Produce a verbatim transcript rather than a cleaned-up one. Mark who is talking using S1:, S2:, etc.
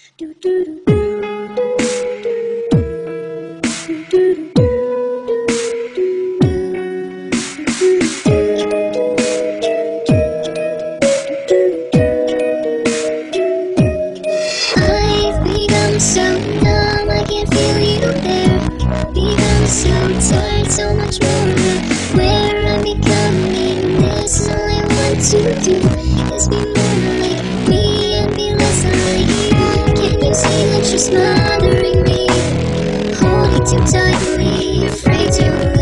S1: Do do do do. I've become so numb, I can't feel you there. Become so tired, so much more where I'm becoming. This all I want to do is be more like me and be less like you. Can you see that you're smothering me, holding too tightly, afraid to